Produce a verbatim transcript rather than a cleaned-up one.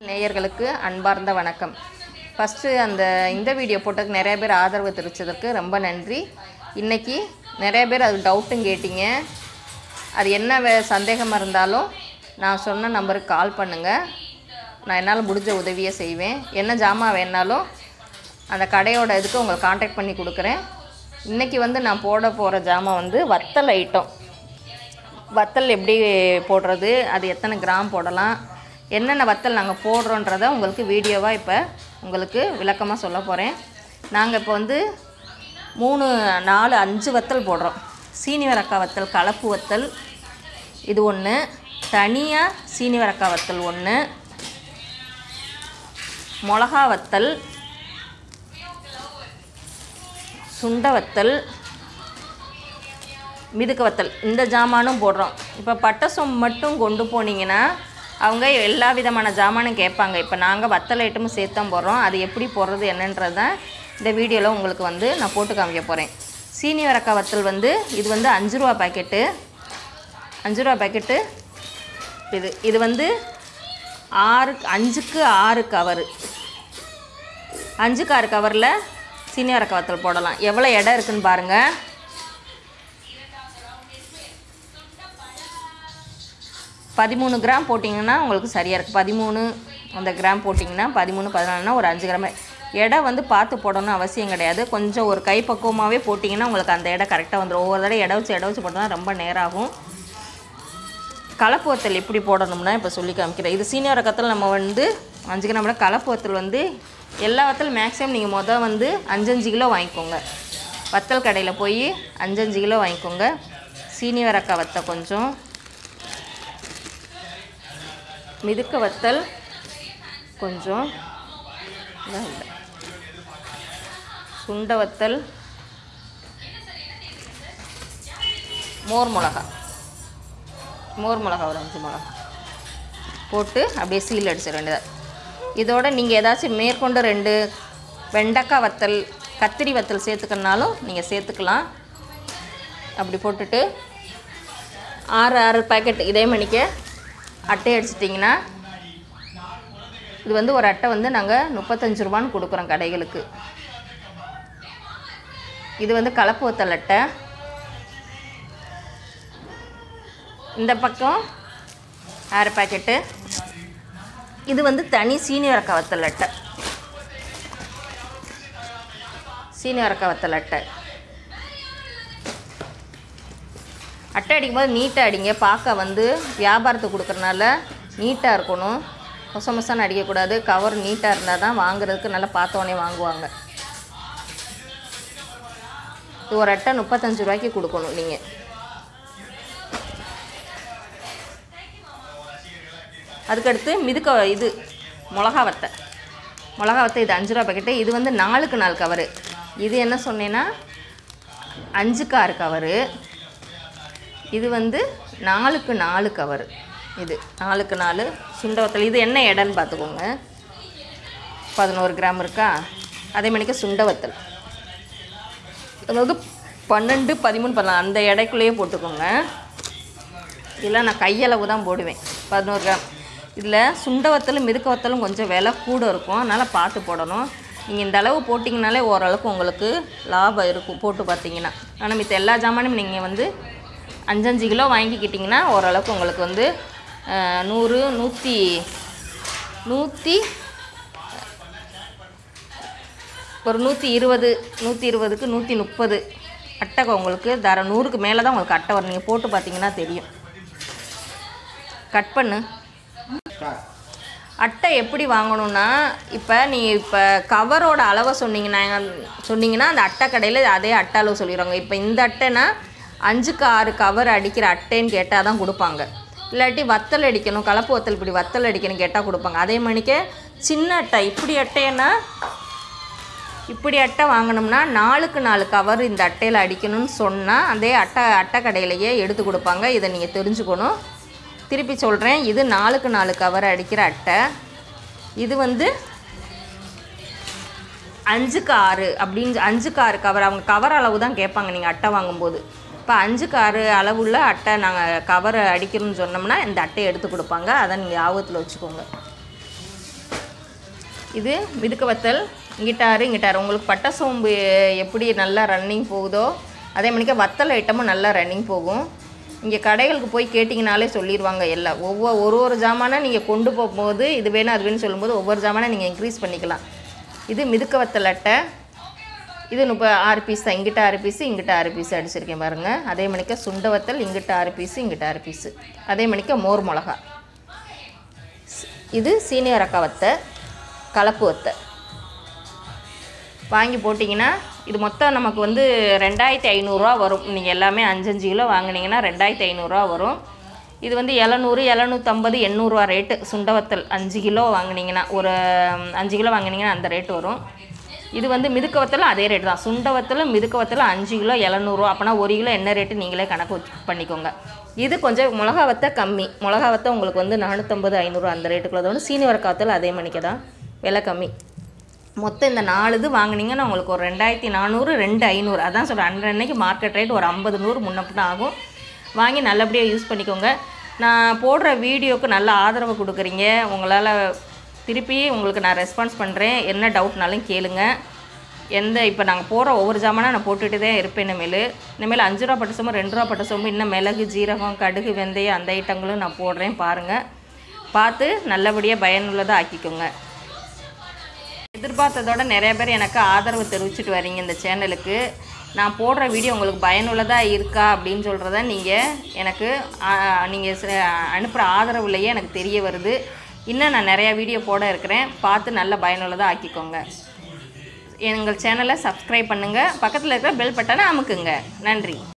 நேயர்களுக்கு அன்பார்ந்த வணக்கம். ஃபஸ்ட்டு அந்த இந்த வீடியோ போட்டதுக்கு நிறைய பேர் ஆதரவு தெரிவித்ததற்கு ரொம்ப நன்றி. இன்றைக்கி நிறைய பேர் அது டவுட்டும் கேட்டிங்க. அது என்ன வே சந்தேகமாக இருந்தாலும் நான் சொன்ன நம்பருக்கு கால் பண்ணுங்கள். நான் என்னால் முடிஞ்ச உதவியை செய்வேன். என்ன ஜாமான் வேணாலும் அந்த கடையோட இதுக்கு உங்களுக்கு கான்டாக்ட் பண்ணி கொடுக்குறேன். இன்றைக்கி வந்து நான் போட போகிற ஜாமான் வந்து வத்தல் ஐட்டம். வத்தல் எப்படி போடுறது, அது எத்தனை கிராம் போடலாம், என்னென்ன வத்தல் நாங்கள் போடுறோன்றதை உங்களுக்கு வீடியோவாக இப்போ உங்களுக்கு விளக்கமாக சொல்ல போகிறேன். நாங்கள் இப்போ வந்து மூணு நாலு அஞ்சு வத்தல் போடுறோம். சீனிவரக்காய் வத்தல், கலப்பு வத்தல் இது ஒன்று, தனியாக சீனிவரக்காய் வத்தல் ஒன்று, மிளகா வத்தல், சுண்ட வத்தல், மிதுக்க வத்தல், இந்த ஜாமானும் போடுறோம். இப்போ பட்டை சோம்பு மட்டும் கொண்டு போனீங்கன்னா அவங்க எல்லா விதமான ஜாமானும் கேட்பாங்க. இப்போ நாங்கள் வத்தல் ஐட்டமும் சேர்த்து தான் போடுறோம். அது எப்படி போடுறது என்னன்றது தான் இந்த வீடியோவில் உங்களுக்கு வந்து நான் போட்டு காமிக்க போகிறேன். சீனி வரக்காய் வத்தல் வந்து இது வந்து அஞ்சு ரூபா பாக்கெட்டு, அஞ்சு ரூபா பாக்கெட்டு இது. இது வந்து ஆறு அஞ்சுக்கு ஆறு கவரு, அஞ்சுக்கு ஆறு கவரில் சீனி வரக்காய் வத்தல் போடலாம். எவ்வளோ இடம் இருக்குதுன்னு பாருங்கள். பதிமூணு கிராம் போட்டிங்கன்னா உங்களுக்கு சரியாக இருக்குது. பதிமூணு அந்த கிராம் போட்டிங்கன்னா பதிமூணு பதினாலுனா ஒரு அஞ்சு கிராம். எடை வந்து பார்த்து போடணும் அவசியம் கிடையாது. கொஞ்சம் ஒரு கை பக்குவமாகவே போட்டிங்கன்னா உங்களுக்கு அந்த இடம் கரெக்டாக வந்துடும். ஒவ்வொரு தடவை இடம் வச்சு இடம் வச்சு போட்டோம்னா ரொம்ப நேரம் ஆகும். கலப்பு வத்தல் எப்படி போடணும்னா இப்போ சொல்லி காமிக்கிறேன். இது சீனியர் ரகத்தில் நம்ம வந்து அஞ்சு கிராம். கலப்பு வத்தல் வந்து எல்லா வத்தல் மேக்ஸிமம் நீங்கள் மொதல் வந்து அஞ்சஞ்சு கிலோ வாங்கிக்கோங்க. வத்தல் கடையில் போய் அஞ்சஞ்சு கிலோ வாங்கிக்கோங்க. சீனியர் ரக்க வத்தல் கொஞ்சம், மிதுக்க வத்தல் கொஞ்சம், சுண்ட வத்தல், மோர் மிளகா, மோர் மிளகா ஒரு அஞ்சு மிளகா போட்டு அப்படியே சீல் அடிச்சிட வேண்டியது. இதோட நீங்கள் ஏதாச்சும் மேற்கொண்டு ரெண்டு வெண்டைக்காய் வத்தல், கத்திரி வத்தல் சேர்த்துக்கனாலும் நீங்கள் சேர்த்துக்கலாம். அப்படி போட்டுட்டு ஆறு ஆறு பேக்கெட் இதே மணிக்க அட்டை அடிச்சிட்டிங்கன்னா இது வந்து ஒரு அட்டை வந்து நாங்கள் முப்பத்தஞ்சு ரூபான்னு கொடுக்குறோம் கடைகளுக்கு. இது வந்து கலப்பு வத்தல் அட்டை. இந்த பக்கம் ஆறு பேக்கெட்டு. இது வந்து தனி சீனி வரக்காய் வத்தல் அட்டை, சீனி வரக்காய் வத்தல் அட்டை. அட்டை அடிக்கும்போது நீட்டாக அடிங்க. பார்க்க வந்து வியாபாரத்துக்கு கொடுக்குறனால நீட்டாக இருக்கணும். மொச மொசான்னு அடிக்கக்கூடாது. கவர் நீட்டாக இருந்தால் தான் வாங்குறதுக்கு நல்லா பார்த்தோன்னே வாங்குவாங்க. இது ஒரு அட்டை முப்பத்தஞ்சு ரூபாய்க்கு கொடுக்கணும் நீங்கள். அதுக்கடுத்து மிதுக்க இது மிளகா வத்தை, மிளகா வத்தை இது அஞ்சு ரூபா பாக்கெட்டு. இது வந்து நாலுக்கு நாலு கவரு. இது என்ன சொன்னேன்னா அஞ்சுக்கு ஆறு கவரு. இது வந்து நாலுக்கு நாலு கவரு. இது நாலுக்கு நாலு சுண்ட வத்தல். இது என்ன இடம்னு பார்த்துக்கோங்க. பதினோரு கிராம் இருக்கா. அதே மணிக்கு சுண்ட வத்தல் அதாவது பன்னெண்டு பதிமூணு பதினாலு அந்த எடைக்குள்ளேயே போட்டுக்கோங்க. இதெல்லாம் நான் கையளவு தான் போடுவேன். பதினோரு கிராம். இதில் சுண்ட வத்தலும் மிதுக்க வத்தலும் கொஞ்சம் விலை கூட இருக்கும். அதனால் பார்த்து போடணும். நீங்கள் இந்த அளவு போட்டிங்கனாலே ஓரளவுக்கு உங்களுக்கு லாபம் இருக்கும் போட்டு பார்த்தீங்கன்னா. ஆனால் மித்த எல்லா ஜாமானும் நீங்கள் வந்து அஞ்சஞ்சு கிலோ வாங்கிக்கிட்டிங்கன்னா ஓரளவுக்கு உங்களுக்கு வந்து நூறு நூற்றி நூற்றி ஒரு நூற்றி இருபது நூற்றி இருபதுக்கு நூற்றி முப்பது அட்டை உங்களுக்கு தர. நூறுக்கு மேலே தான் உங்களுக்கு அட்டை வரும். நீங்கள் போட்டு பார்த்தீங்கன்னா தெரியும். கட் பண்ணு. அட்டை எப்படி வாங்கணுன்னா, இப்போ நீங்கள் இப்போ கவரோட அளவை சொன்னீங்கன்னா சொன்னீங்கன்னா அந்த அட்டை கடையில் அதே அட்டை அளவு சொல்லிடுவாங்க. இப்போ இந்த அட்டைனா அஞ்சுக்கு ஆறு கவர் அடிக்கிற அட்டைன்னு கேட்டால் தான் கொடுப்பாங்க. இல்லாட்டி வத்தல் அடிக்கணும், கலப்பு வத்தல் இப்படி வத்தல் அடிக்கணும் கேட்டால் கொடுப்பாங்க. அதே மணிக்கு சின்ன அட்டை இப்படி அட்டைன்னா இப்படி அட்டை வாங்கினோம்னா நாலுக்கு நாலு கவர் இந்த அட்டையில் அடிக்கணும்னு சொன்னால் அதே அட்டை அட்டை கடையிலையே எடுத்து கொடுப்பாங்க. இதை நீங்கள் தெரிஞ்சுக்கணும். திருப்பி சொல்கிறேன். இது நாலுக்கு நாலு கவர் அடிக்கிற அட்டை. இது வந்து அஞ்சுக்கு ஆறு அப்படின்னு அஞ்சுக்கு ஆறு கவர். அவங்க கவர் அளவு தான் கேட்பாங்க நீங்கள் அட்டை வாங்கும்போது. இப்போ அஞ்சுக்கு ஆறு அளவுள்ள அட்டை நாங்கள் கவர் அடிக்கிறோன்னு சொன்னோம்னா இந்த அட்டையை எடுத்து கொடுப்பாங்க. அதை நீங்கள் ஞாபகத்தில் வச்சுக்கோங்க. இது மிதுக்க வத்தல் இங்கிட்டாரு இங்கிட்டாரு. உங்களுக்கு பட்டை சோம்பு எப்படி நல்லா ரன்னிங் போகுதோ அதே மாதிரிக்க வத்தல் ஐட்டமும் நல்லா ரன்னிங் போகும். இங்கே கடைகளுக்கு போய் கேட்டிங்கனாலே சொல்லிடுவாங்க எல்லாம். ஒவ்வொரு ஒரு ஒரு ஜாமானை நீங்கள் கொண்டு போகும்போது இது வேணும் அது வேணும்னு சொல்லும்போது ஒவ்வொரு ஜாமானை நீங்கள் இன்க்ரீஸ் பண்ணிக்கலாம். இது மிதுக்க வத்தல் அட்டை. இது முப்ப ஆறு பீஸ் தான். இங்கிட்ட ஆறு பீஸு இங்கிட்ட ஆறு பீஸு அடிச்சிருக்கேன் பாருங்கள். அதே மணிக்க சுண்ட வத்தல் இங்கிட்ட ஆறு பீஸு இங்கிட்ட ஆறு பீஸு. அதே மணிக்க மோர் மிளகா. இது சீனியரக்கா வத்தை, கலப்பு வத்தை வாங்கி போட்டிங்கன்னா இது மொத்தம் நமக்கு வந்து ரெண்டாயிரத்தி ஐநூறுரூவா வரும். நீங்கள் எல்லாமே அஞ்சு அஞ்சு கிலோ வாங்கினீங்கன்னா ரெண்டாயிரத்தி ஐநூறுரூவா வரும். இது வந்து எழுநூறு எழுநூற்றம்பது எண்ணூறுரூவா ரேட்டு. சுண்டவத்தல் அஞ்சு கிலோ வாங்கினீங்கன்னா ஒரு அஞ்சு கிலோ வாங்கினீங்கன்னா அந்த ரேட்டு வரும். இது வந்து மிதுக்க வத்தலும் அதே ரேட்டு தான். சுண்ட வத்தலும் மிதுக்க வத்தலும் அஞ்சு கிலோ எழுநூறுவா. அப்போனா ஒரு கிலோ என்ன ரேட்டு நீங்களே கணக்கு பண்ணிக்கோங்க. இது கொஞ்சம் மிளகா வத்தை கம்மி. மிளகா வத்தை உங்களுக்கு வந்து நானூற்றம்பது ஐநூறு அந்த ரேட்டுக்குள்ளது வந்து சீனியரக்கா வத்தல் அதே மணிக்கு தான் விலை கம்மி. மொத்தம் இந்த நாலு இது வாங்கினீங்கன்னா உங்களுக்கு ஒரு ரெண்டாயிரத்தி நானூறு ரெண்டு ஐநூறு அதான் சொல்கிறேன். அன்றைக்கு மார்க்கெட் ரேட் ஒரு ஐம்பது நூறு முன்னப்பிட்ட ஆகும். வாங்கி நல்லபடியாக யூஸ் பண்ணிக்கோங்க. நான் போடுற வீடியோவுக்கு நல்ல ஆதரவு கொடுக்குறீங்க. உங்களால் திருப்பி உங்களுக்கு நான் ரெஸ்பான்ஸ் பண்ணுறேன். என்ன டவுட்னாலும் கேளுங்க. எந்த இப்போ நாங்கள் போகிற ஒவ்வொரு ஜாமானாக நான் போட்டுகிட்டு தான் இருப்பேன். இனிமேல் இனிமேல் அஞ்சு ரூபா பட்டு சோம்பு ரெண்டு ரூபா பட்டு சோம்பு இன்னும் மிளகு ஜீரகம் கடுகு வெந்தயம் அந்த ஐட்டங்களும் நான் போடுறேன். பாருங்கள், பார்த்து நல்லபடியாக பயனுள்ளதாக ஆக்கிக்கோங்க. எதிர்பார்த்ததோட நிறைய பேர் எனக்கு ஆதரவு தெரிவிச்சுட்டு வரீங்க இந்த சேனலுக்கு. நான் போடுற வீடியோ உங்களுக்கு பயனுள்ளதாக இருக்கா அப்படின்னு சொல்கிறத நீங்கள் எனக்கு நீங்கள் அனுப்புகிற ஆதரவுலையே எனக்கு தெரிய வருது. இன்னும் நான் நிறையா வீடியோ போட இருக்கிறேன். பார்த்து நல்ல பயனுள்ளதாக ஆக்கிக்கோங்க. எங்கள் சேனலை சப்ஸ்கிரைப் பண்ணுங்கள். பக்கத்தில் இருக்கிற பெல் பட்டனை அமுக்குங்க. நன்றி.